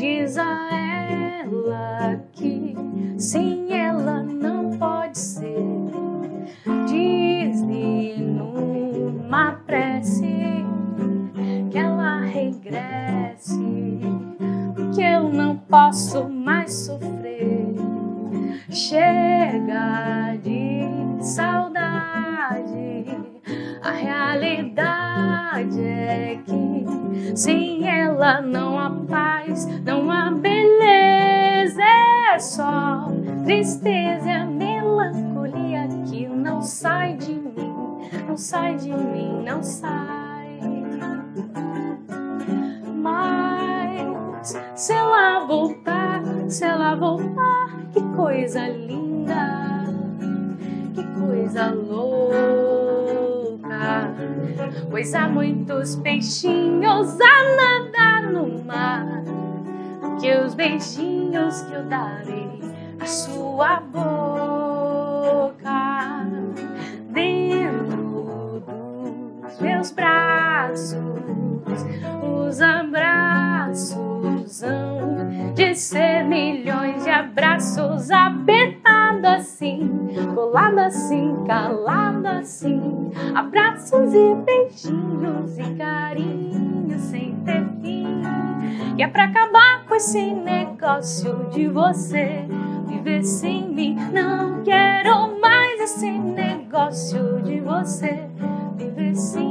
Diz a ela que sem ela não pode ser. Diz-lhe numa prece que ela regresse, que eu não posso mais sofrer. Chega de saudade, a realidade é que sem ela não há paz, não há beleza, é só tristeza, é a melancolia que não sai de mim, não sai de mim, não sai. Mas se ela voltar, que coisa linda, que coisa louca, pois há muitos peixinhos a nadar no mar, que os beijinhos que eu darei à sua boca, dentro dos meus braços, os abraços hão de ser milhões de abraços, apertado assim, colado assim, calado assim, abraços e beijinhos e carinhos sem ter fim. E é pra acabar com esse negócio de você viver sem mim. Não quero mais esse negócio de você viver sem mim.